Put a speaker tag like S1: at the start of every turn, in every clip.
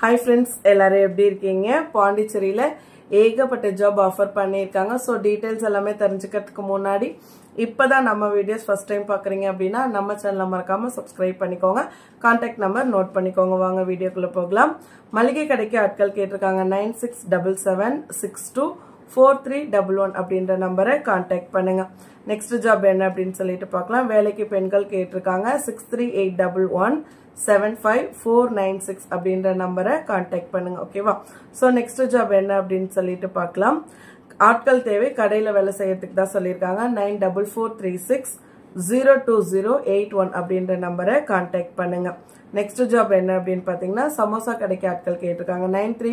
S1: Hi friends, எல்லாரும் எப்படி இருக்கீங்க? பாண்டிச்சேரியில ஏகப்பட்ட ஜாப் ஆஃபர் பண்ணிருக்காங்க. சோ டீடைல்ஸ் எல்லாமே தெரிஞ்சுக்கிறதுக்கு முன்னாடி இப்பதான் நம்ம வீடியோஸ் ஃபர்ஸ்ட் டைம் பாக்குறீங்க அப்படினா நம்ம சேனலை மறக்காம Subscribe பண்ணிக்கோங்க. கான்டாக்ட் நம்பர் நோட் பண்ணிக்கோங்க. வாங்க வீடியோக்குள்ள போகலாம். மளிகை கடைக்கு ஆட்கள் கேட்டிருக்காங்க 9677624311 அப்படின்ற நம்பரை கான்டாக்ட் பண்ணுங்க. நெக்ஸ்ட் ஜாப் என்ன அப்படின்னு சொல்லிட்டு பார்க்கலாம். வேலைக்கு பெண்கள் கேட்டிருக்காங்க 6381175496 அப்படின்ற நம்பரை கான்டாக்ட் பண்ணுங்க. ஓகேவா? சோ நெக்ஸ்ட் ஜாப் என்ன அப்படின்னு சொல்லிட்டு பார்க்கலாம். ஆட்கள் தேவை கடையில வேலை செய்யறதுக்கு தான் சொல்லியிருக்காங்க 9446020881 அப்படின்ற நம்பரை கான்டாக்ட் பண்ணுங்க. நெக்ஸ்ட் ஜாப் என்ன அப்படின்னு பாத்தீங்கன்னா சமோசா கடைக்கு ஆட்கள் கேட்டிருக்காங்க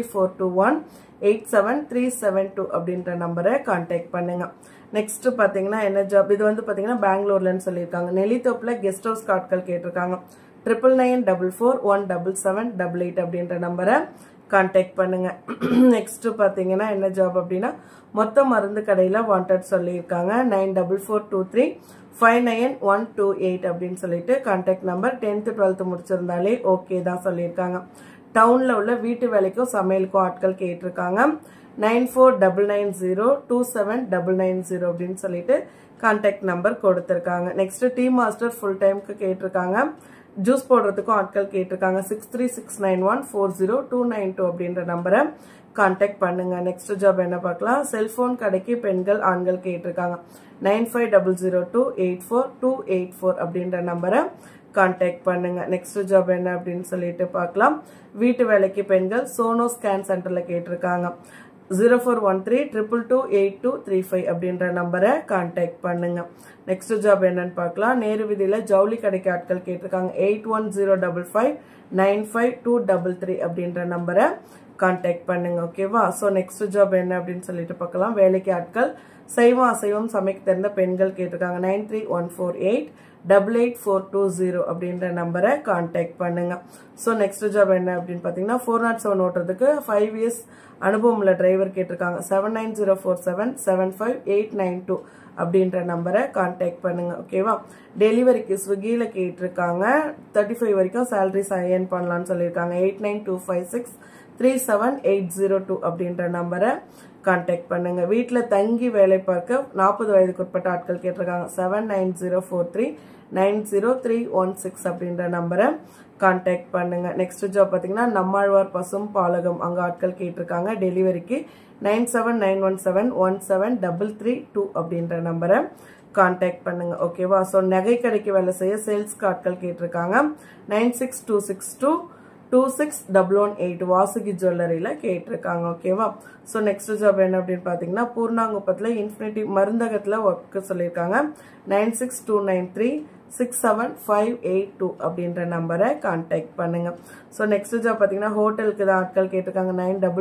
S1: 9342187372 அப்படின்ற நம்பரை கான்டாக்ட் பண்ணுங்க. நெக்ஸ்ட் பாத்தீங்கன்னா என்ன ஜாப், இது வந்து பாத்தீங்கன்னா பெங்களூர்லன்னு சொல்லியிருக்காங்க. நெல்லித்தோப்புல கெஸ்ட் ஹவுஸ் ஆட்கள் கேட்டிருக்காங்க 9994417788 அப்படின்ற நம்பரை கான்டாக்ட் பண்ணுங்க. நெக்ஸ்ட் பாத்தீங்கன்னா என்ன ஜாப் அப்படின்னா மொத்த மருந்து கடையில வாண்டட் சொல்லியிருக்காங்க 9443591128 அப்படின்னு சொல்லிட்டு contact number 10th 12th முடிச்சிருந்தாலே okay தான் சொல்லியிருக்காங்க. டவுன்ல உள்ள வீட்டு வேலைக்கும் சமையலுக்கும் ஆட்கள் கேட்டிருக்காங்க 9499027990 அப்படின்னு சொல்லிட்டு கான்டாக்ட் நம்பர் கொடுத்திருக்காங்க. நெக்ஸ்ட் டீ மாஸ்டர் ஃபுல் டைம்க்கு கேட்டிருக்காங்க. ஜூஸ் போடுறதுக்கும் ஆட்கள் கேட்டிருக்காங்க 6369140292 அப்படின்ற நம்பரை கான்டாக்ட் பண்ணுங்க. நெக்ஸ்ட் ஜாப் என்ன பார்க்கலாம். செல்போன் கடைக்கு பெண்கள் ஆண்கள் கேட்டிருக்காங்க 9500284284 அப்படின்ற நம்பரை கான்டாக்ட் பண்ணுங்க. நெக்ஸ்ட் ஜாப் என்ன அப்படின்னு சொல்லிட்டு பார்க்கலாம். வீட்டு வேலைக்கு பெண்கள் சோனோ ஸ்கேன் சென்டர்ல கேட்டிருக்காங்க 0413228235 அப்படின்ற நம்பரை கான்டாக்ட் பண்ணுங்க. நெக்ஸ்ட் ஜாப் என்னன்னு பார்க்கலாம். நேரு வீதியில ஜவுளி கடைக்கு ஆட்கள் கேட்டிருக்காங்க 8105952233 அப்படின்ற நம்பரை கான்டாக்ட் பண்ணுங்க. ஓகேவா? சோ நெக்ஸ்ட் ஜாப் என்ன அப்படின்னு சொல்லிட்டு பார்க்கலாம். வேலைக்கு ஆட்கள் சைவம் அசைவம் சமைக்க தெரிந்த பெண்கள் கேட்டிருக்காங்க 9314888420 அப்படின்ற நம்பரை கான்டாக்ட் பண்ணுங்க. சோ நெக்ஸ்ட் ஜாப் என்ன அப்படின்னு பாத்தீங்கன்னா 407 ஓட்டுறதுக்கு 5 இயர்ஸ் அனுபவம் உள்ள டிரைவர் கேட்டிருக்காங்க 7904775892 அப்படின்ற நம்பரை கான்டாக்ட் பண்ணுங்க. ஓகேவா? டெலிவரிக்கு ஸ்விக்கில கேட்டிருக்காங்க 35 வரைக்கும் சேலரிஸ் ஏர்ன் பண்ணலாம்னு சொல்லியிருக்காங்க 8925637802 அப்படின்ற நம்பரை கான்டாக்ட் பண்ணுங்க. வீட்டுல தங்கி வேலை பார்க்க 40 வயதுக்கு உட்பட்ட ஆட்கள் கேட்டிருக்காங்க 7904390316 அப்படின்ற நம்பரை கான்டாக்ட் பண்ணுங்க. நெக்ஸ்ட் ஜாப் பாத்தீங்கன்னா நம்மாழ்வார் பசும் பாலகம் அங்க ஆட்கள் கேட்டிருக்காங்க டெலிவரிக்கு 9791717332 அப்படின்ற நம்பரை கான்டாக்ட் பண்ணுங்க. ஓகேவா? சோ நகை கடைக்கு வேலை செய்ய சேல்ஸ்க்கு ஆட்கள் கேட்டிருக்காங்க 9626226118 வாசுகி ஜுவல்லரியில கேட்டிருக்காங்க. ஓகேவா? சோ நெக்ஸ்ட் ஜாப் என்ன அப்படின்னு பாத்தீங்கன்னா பூர்ணாங்குப்பத்துல இன்ஃபினிட்டி மருந்தகத்துல ஒர்க் சொல்லியிருக்காங்க 9629367582 அப்படின்ற நம்பரை கான்டாக்ட் பண்ணுங்க. சோ நெக்ஸ்ட் ஜாப் பாத்தீங்கன்னா ஹோட்டலுக்கு தான் ஆட்கள் கேட்டிருக்காங்க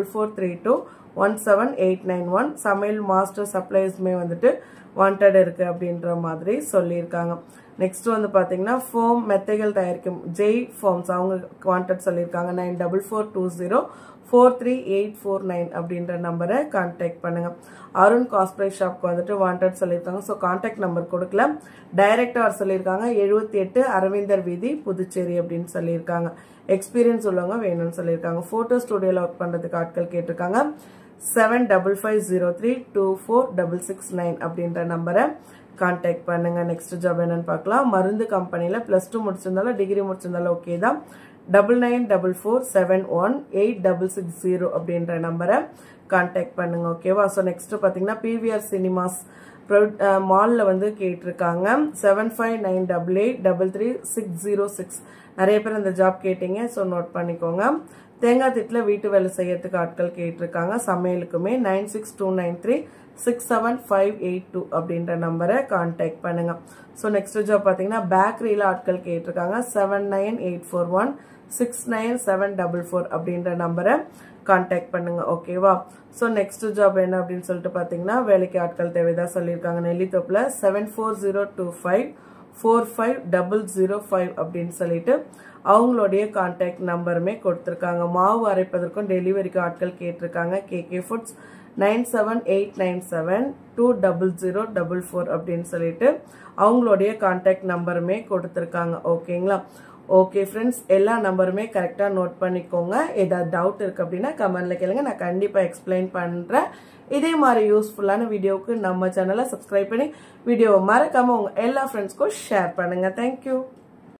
S1: 9443217891 சமையல் மாஸ்டர் சப்ளைஸ்மே வந்துட்டு வாண்டட் இருக்கு அப்படின்ற மாதிரி சொல்லியிருக்காங்க. நெக்ஸ்ட் வந்து பாத்தீங்கன்னா ஃபோம் மெத்தைகள் தயாரிக்கும் ஜெய் ஃபோம்ஸ் அவங்க வாண்டட் சொல்லியிருக்காங்க 9442043849 அப்படின்ற நம்பரை கான்டாக்ட் பண்ணுங்க. அருண் காஸ்பிளை ஷாப்க்கு வந்துட்டு வாண்டட் சொல்லியிருக்காங்க. ஸோ கான்டாக்ட் நம்பர் கொடுக்கல, டைரக்டா வர சொல்லியிருக்காங்க 78 அரவிந்தர் வீதி புதுச்சேரி அப்படின்னு சொல்லியிருக்காங்க. எக்ஸ்பீரியன்ஸ் உள்ளவங்க வேணும்னு சொல்லியிருக்காங்க. போட்டோ ஸ்டுடியோல ஒர்க் பண்றதுக்கு ஆட்கள் கேட்டிருக்காங்க 7550324669 அப்படின்ற நம்பரை கான்டாக்ட் பண்ணுங்க. நெக்ஸ்ட் ஜாப் என்னன்னு பார்க்கலாம். மருந்து கம்பெனில +2 முடிச்சிருந்தாலும் டிகிரி முடிச்சிருந்தாலும் ஓகே தான் 9944718660 அப்படின்ற நம்பரை கான்டாக்ட் பண்ணுங்க. ஓகேவா? சோ நெக்ஸ்ட் பாத்தீங்கன்னா பிவிஆர் சினிமாஸ் மால்ல வந்து கேட்டிருக்காங்க 7598833606 நிறைய பேர் இந்த ஜாப் கேட்டீங்க. சோ நோட் பண்ணிக்கோங்க. தேங்காய் திட்டுல வீட்டு வேலை செய்யறதுக்கு ஆட்கள் கேட்டிருக்காங்க சமையலுக்குமே 9629367582 அப்படின்ற நம்பரை கான்டாக்ட் பண்ணுங்க. சோ நெக்ஸ்ட் ஜாப் பாத்தீங்கன்னா பேக்கரியில ஆட்கள் கேட்டிருக்காங்க 7984169744 அப்படின்ற நம்பரை கான்டாக்ட் பண்ணுங்க. ஓகேவா? சோ நெக்ஸ்ட் ஜாப் என்ன அப்படின்னு சொல்லிட்டு பாத்தீங்கன்னா வேலைக்கு ஆட்கள் தேவைதான் சொல்லியிருக்காங்க. நெல்லித்தோப்புல 7402545005 அப்படின்னு சொல்லிட்டு அவங்களுடைய கான்டாக்ட் நம்பருமே கொடுத்திருக்காங்க. மாவு அரைப்பதற்கும் டெலிவரிக்கு ஆட்கள் கேட்டிருக்காங்க கேகே ஃபுட்ஸ் 9789720044 அப்படின்னு சொல்லிட்டு அவங்களுடைய கான்டாக்ட் நம்பருமே கொடுத்திருக்காங்க. ஓகேங்களா? ஓகே ஃப்ரெண்ட்ஸ், எல்லா நம்பருமே கரெக்டா நோட் பண்ணிக்கோங்க. ஏதாவது டவுட் இருக்கு அப்படின்னா கமெண்ட்ல கேளுங்க, நான் கண்டிப்பா எக்ஸ்பிளைன் பண்றேன். இதே மாதிரி யூஸ்ஃபுல்லான வீடியோவுக்கு நம்ம சேனலை சப்ஸ்கிரைப் பண்ணி வீடியோவை மறக்காம உங்க எல்லா ஃப்ரெண்ட்ஸ்க்கும் ஷேர் பண்ணுங்க. தேங்க்யூ.